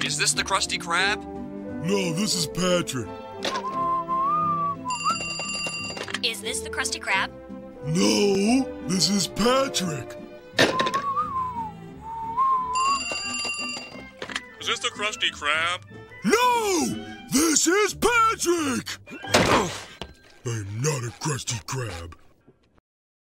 Is this the Krusty Krab? No, this is Patrick. Is this the Krusty Krab? No, this is Patrick. Is this the Krusty Krab? No, this is Patrick. I'm not a Krusty Krab.